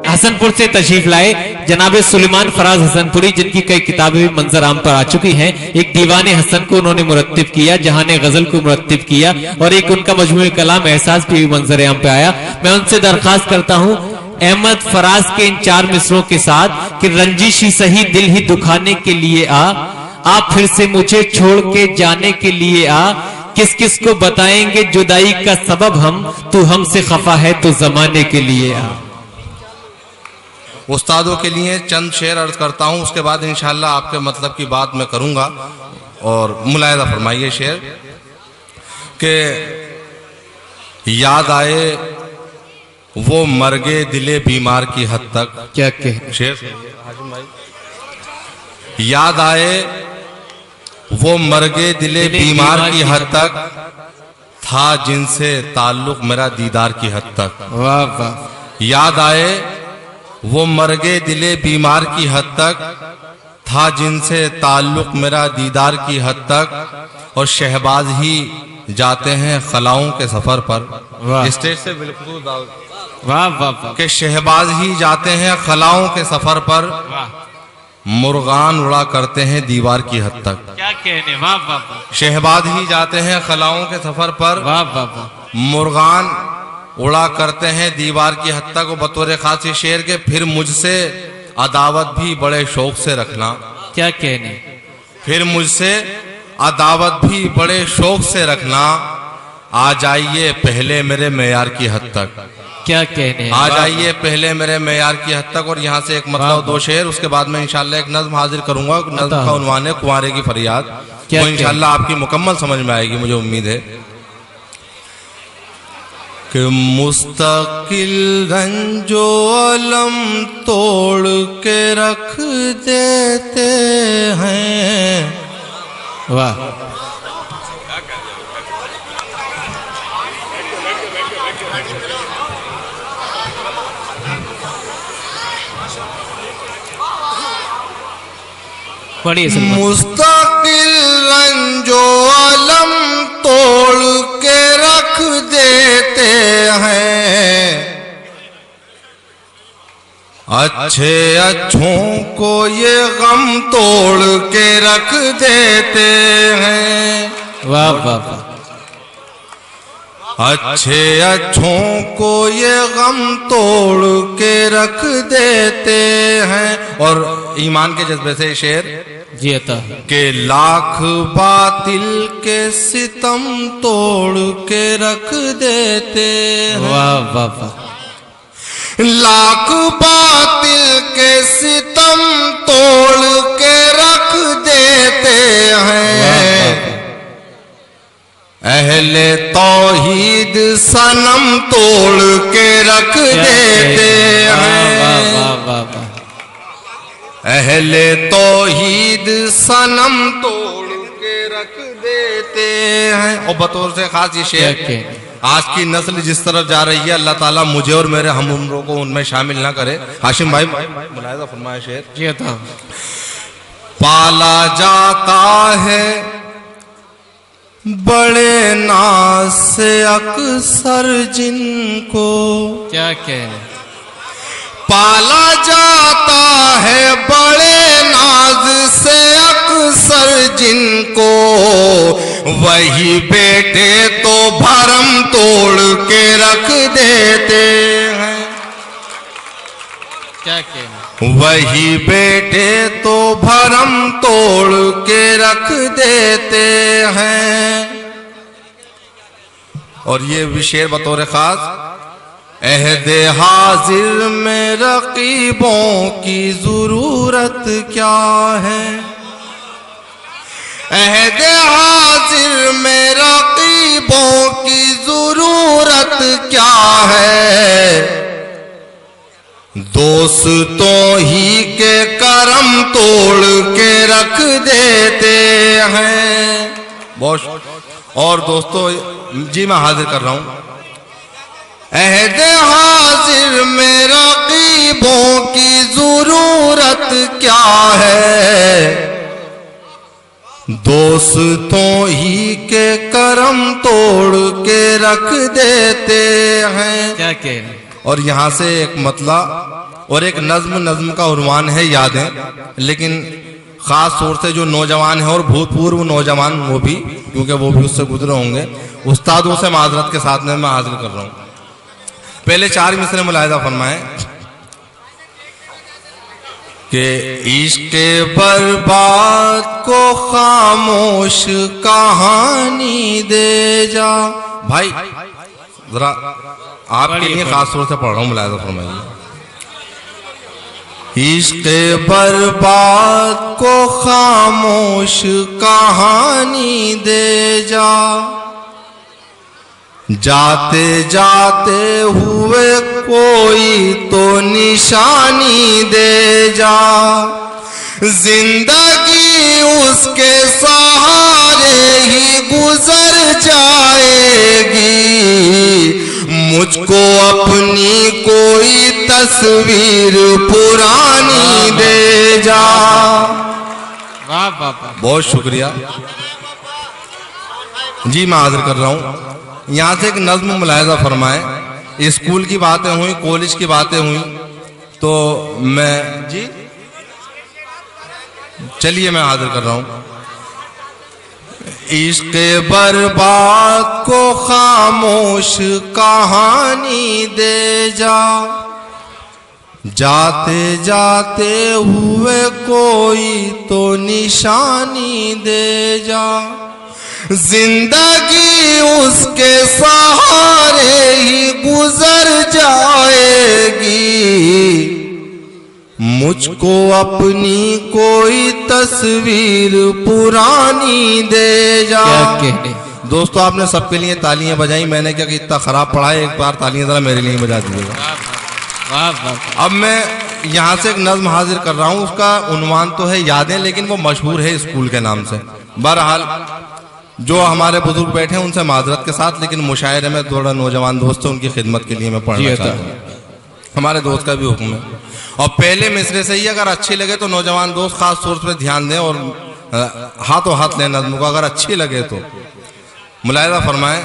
हसनपुर से तशरीफ लाए जनाब सुलेमान फराज हसनपुरी, जिनकी कई किताबें भी मंजर आम पर आ चुकी हैं। एक दीवाने हसन को उन्होंने मुरत्तिब किया, जहाने गजल को मुरत्तिब किया, और एक उनका मजमूए कलाम एहसास भी मंजर आम पे आया। मैं उनसे दरखास्त करता हूँ अहमद फराज के इन 4 मिसरों के साथ कि रंजिश ही सही दिल ही दुखाने के लिए आ फिर से मुझे छोड़ के जाने के लिए आ, किस किस को बताएंगे जुदाई का सबब हम, तू हमसे खफा है तो जमाने के लिए आ। उस्तादों के लिए चंद शेर अर्ज करता हूं, उसके बाद इंशाअल्लाह आपके मतलब की बात मैं करूंगा और मुलायदा फरमाइए। शेर के याद आए वो मरगे दिले बीमार की हद तक। क्या कह शेर हाशिम भाई, याद आए वो मरगे दिले बीमार की हद तक, था जिनसे ताल्लुक मेरा दीदार की हद तक। वाह वाह। याद आए वो मरगे दिले बीमार की हद तक, था जिनसे ताल्लुक मेरा दीदार की हद तक, और शहबाज ही जाते हैं खलाओं के सफर पर। स्टेज से बिल्कुल वाह वाह। के शहबाज ही जाते हैं खलाओं के सफर पर, मुर्गान उड़ा करते हैं दीवार की हद तक। क्या कहने, वाह वाह। शहबाज ही जाते हैं खलाओं के सफर पर, वाह वाह। मुर्गान उड़ा करते हैं दीवार की हद तक। बतौर खासी शेर के फिर मुझसे अदावत भी बड़े शौक से रखना। क्या कहने, फिर मुझसे अदावत भी बड़े शौक से रखना, आ जाइए पहले मेरे मेयार की हद तक। क्या कहने, आ जाइए पहले मेरे मेयार की हद तक। और यहाँ से एक मतलब 2 शेर, उसके बाद में इंशाल्लाह एक नज्म हाजिर करूंगा। नज्म का उन्वान है कुंवारे की फरियाद, वो इंशाल्लाह आपकी मुकम्मल समझ में आएगी, मुझे उम्मीद है। कि मुस्तकिल रंजो अलम तोड़ के रख देते हैं। वाह। मुस्तकिल रंजो अलम तोड़ के रख देते हैं, अच्छे अच्छों को ये गम तोड़ के रख देते हैं। वाह वाह। अच्छे अच्छों को ये गम तोड़ के रख देते हैं। और ईमान के जज्बे से शेर जी अता के लाख बातिल के सितम तोड़ के रख देते हैं। वाह वाह वाह। लाख बातिल के सितम तोड़ के रख देते हैं। अहले तौहीद सनम तोड़ के रख देते हैं। अहले तौहीद सनम तोड़ के रख देते हैं। और बतौर से खास ये शेर, आज की नस्ल जिस तरफ जा रही है, अल्लाह ताला मुझे और मेरे हम उम्रों को उनमें शामिल ना करे। हाशिम भाई मुलाहिजा फरमाए शेर। जी अता। पाला जाता है बड़े नाज से अक्सर जिनको। क्या कह, पाला जाता है बड़े नाज से अक्सर जिनको, वही बेटे तो भरम तोड़ के रख देते हैं। क्या कहना, वही बेटे तो भरम तोड़ के रख देते हैं। और ये शेर बतौर खास, अहदे हाजिर में रकीबों की जरूरत क्या है। अहदे हाजिर में रकीबों की जरूरत क्या है। दोस्तों ही के करम तोड़ के रख देते हैं। बहुत। और दोस्तों जी मैं हाजिर कर रहा हूं, अहद हाजिर में रकीबों की जरूरत क्या है। दोस्तों ही के करम तोड़ के रख देते हैं। क्या कह रहे, और यहाँ से एक मतला और एक नज्म का उन्वान है यादें, लेकिन खास तौर से जो नौजवान है और भूतपूर्व नौजवान वो भी, क्योंकि वो भी उससे गुजरे होंगे, उस्तादों से माजरत के साथ में मैं हाजिर कर रहा हूँ। पहले 4 मिसरे मुलाहिजा फरमाएं कि इश्क़ बर्बाद को खामोश कहानी दे जा। भाई जरा आपके लिए खास तौर से पढ़ रहा हूँ, मुलाहिजा फरमाइए। इश्क़ बर्बाद को खामोश कहानी दे जा, जाते जाते हुए कोई तो निशानी दे जा, जिंदगी उसके सहारे ही गुजर जाएगी, मुझको अपनी कोई तस्वीर पुरानी दे जा। वाह वाह वाह, बहुत शुक्रिया जी। मैं हाजिर कर रहा हूँ। यहाँ से एक नज्म मुलाहिजा फरमाए। स्कूल की बातें हुई, कॉलेज की बातें हुई, तो मैं जी चलिए मैं हाजिर कर रहा हूँ। इश्क़ बर्बाद को खामोश कहानी दे जा, जाते जाते हुए कोई तो निशानी दे जा, जिंदगी उसके सहारे ही गुजर जाएगी, मुझको अपनी कोई तस्वीर पुरानी दे जा। दोस्तों आपने सबके लिए तालियां बजाई, मैंने क्या कि इतना खराब पढ़ा है, एक बार तालियां जरा मेरे लिए बजा दीजिएगा। अब मैं यहाँ से एक नज्म हाजिर कर रहा हूँ, उसका उन्वान तो है यादें, लेकिन वो मशहूर है स्कूल के नाम से। बहरहाल जो हमारे बुजुर्ग बैठे हैं उनसे माजरत के साथ, लेकिन मुशायरे में थोड़ा नौजवान दोस्त है, उनकी खिदमत के लिए मैं पढ़ना चाहता हूँ। हमारे दोस्त का भी हुक्म है। और पहले मिसरे से ही अगर अच्छी लगे तो नौजवान दोस्त खास तौर पर ध्यान दें और हाथों हाथ लें नज्म को, अगर अच्छी लगे तो। मुलाहिजा फरमाएं।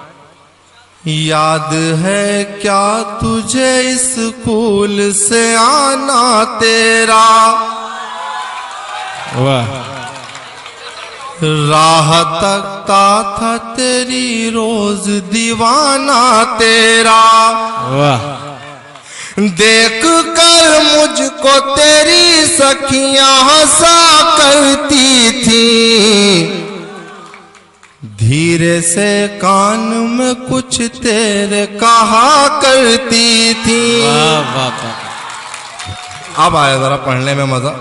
याद है क्या तुझे स्कूल से आना तेरा, वाह, राह तकता था तेरी रोज दीवाना तेरा, वाह, देख कर मुझको तेरी सखियां हंसा करती थी, धीरे से कान में कुछ तेरे कहा करती थी। वाह वाह वाह। अब आया जरा पढ़ने में मजा।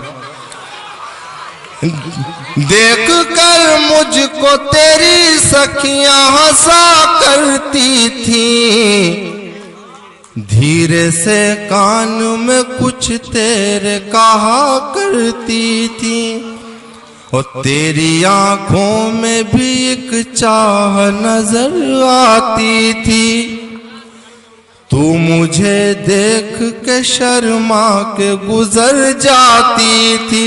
देख कर मुझको तेरी सखियां हंसा करती थी, धीरे से कान में कुछ तेरे कहा करती थी, और तेरी आंखों में भी एक चाह नजर आती थी, तू मुझे देख के शर्मा के गुजर जाती थी,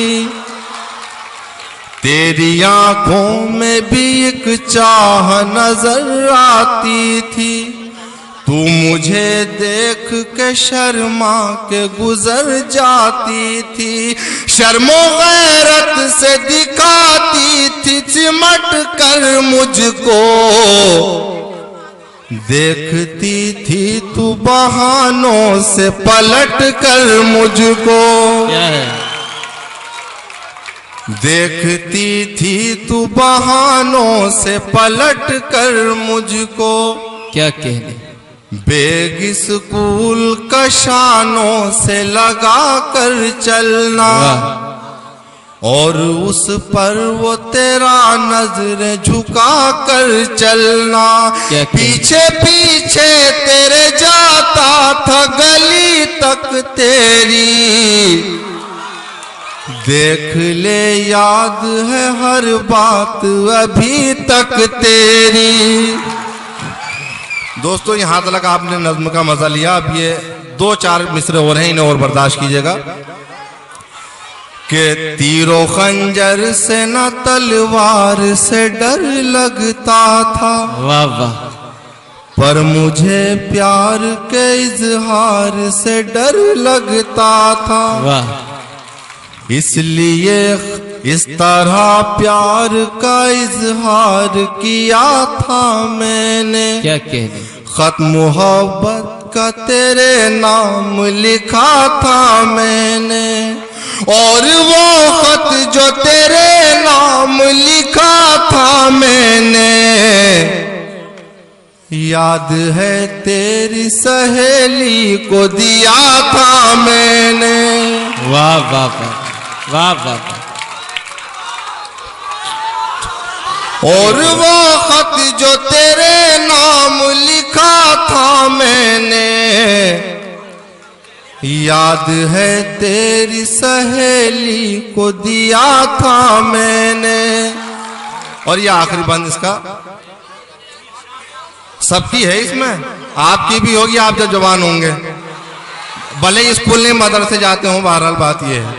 तेरी आंखों में भी एक चाह नजर आती थी, तू मुझे देख के शर्मा के गुजर जाती थी, शर्मो गैरत से दिखाती थी चिमट कर मुझको, देखती थी तू बहानों से पलट कर मुझको, क्या है? देखती थी तू बहानों से पलट कर मुझको, क्या कहने, बेग स्कूल कशानों से लगा कर चलना, और उस पर वो तेरा नजर झुका कर चलना, पीछे पीछे तेरे जाता था गली तक तेरी, देख ले याद है हर बात अभी तक तेरी। दोस्तों यहाँ तक आपने नज्म का मजा लिया। अब ये 2-4 मिसरे और हैं, इन्हें और बर्दाश्त कीजिएगा। कि तीरों खंजर से न तलवार से डर लगता था, वाह वाह, पर मुझे प्यार के इजहार से डर लगता था। वाह। इसलिए इस तरह प्यार का इजहार किया था मैंने। क्या कहने। खत मोहब्बत का तेरे नाम लिखा था मैंने, और वो खत जो तेरे नाम लिखा था मैंने, याद है तेरी सहेली को दिया था मैंने। वाह वाह वाह वाह वाह। और वो खत जो तेरे नाम लिखा था मैंने, याद है तेरी सहेली को दिया था मैंने। और ये आखिरी बंद इसका सबकी है, इसमें आपकी भी होगी, आप जब जवान होंगे, भले स्कूल में मदरसे जाते हो, बहरहाल बात ये है।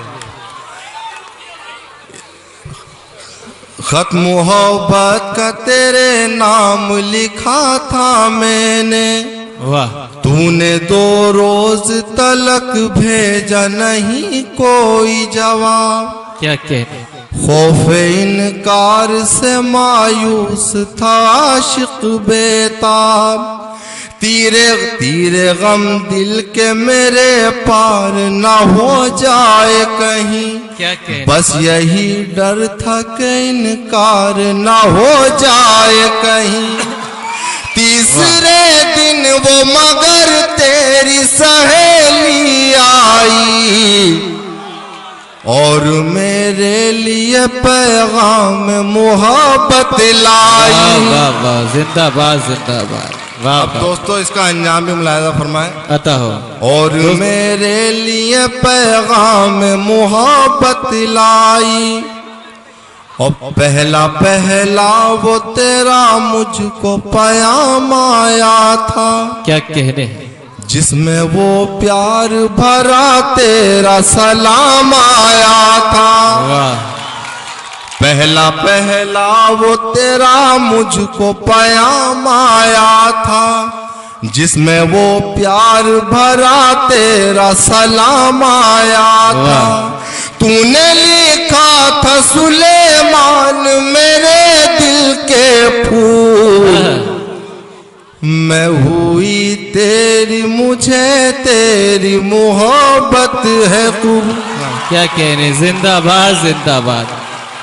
खत मोहब्बत का तेरे नाम लिखा था मैंने। वाह। तूने 2 रोज तलक भेजा नहीं कोई जवाब। क्या कहने। खौफे इनकार से मायूस था आशिक बेताब। तीरे तीरे गम दिल के मेरे पार न हो जाए कहीं। क्या कहने। बस यही डर था कि इनकार न हो जाए कहीं। तीसरे दिन वो मगर तेरी सहेली आई, और मेरे लिए पैगाम मोहब्बत लाई। वाह वाह, जिंदाबाद जिंदाबाद। वाह। अब दोस्तों इसका अंजाम भी मुलाहिजा फरमाए। अता हो। और मेरे लिए पैगाम मोहब्बत लाई, और पहला पहला वो तेरा मुझको पैगाम आया था। क्या कहने। जिसमें वो प्यार भरा तेरा सलाम आया था। वाह। पहला पहला वो तेरा मुझको पैगाम आया था, जिसमें वो प्यार भरा तेरा सलाम आया था। तूने लिखा था सुलेमान मेरे दिल के फूल, मैं हुई तेरी मुझे तेरी मोहब्बत है खूब। क्या कहने। जिंदाबाद जिंदाबाद।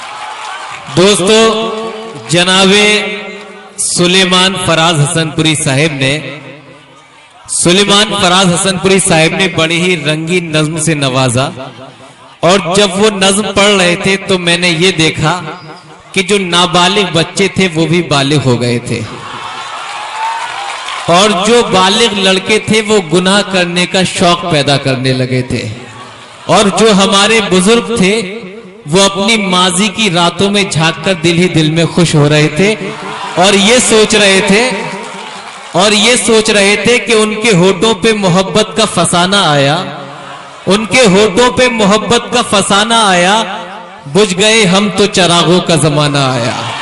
दोस्तों, जनाबे सुलेमान फराज हसनपुरी साहिब ने, सुलेमान फराज हसनपुरी साहिब ने बड़ी ही रंगीन नज्म से नवाजा। और जब वो नज्म पढ़ रहे थे तो मैंने ये देखा कि जो नाबालिग बच्चे थे वो भी बालिग हो गए थे, और जो बालिग लड़के थे वो गुनाह करने का शौक पैदा करने लगे थे। और जो हमारे बुजुर्ग थे वो अपनी माजी की रातों में झांककर दिल ही दिल में खुश हो रहे थे, और ये सोच रहे थे कि उनके होठों पे मोहब्बत का फसाना आया, उनके होठों पे मोहब्बत का फसाना आया, बुझ गए हम तो चरागों का जमाना आया।